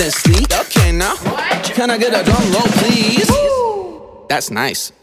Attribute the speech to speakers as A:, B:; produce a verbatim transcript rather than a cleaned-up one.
A: and sleek. Okay now, can I get a drum roll please? That's nice.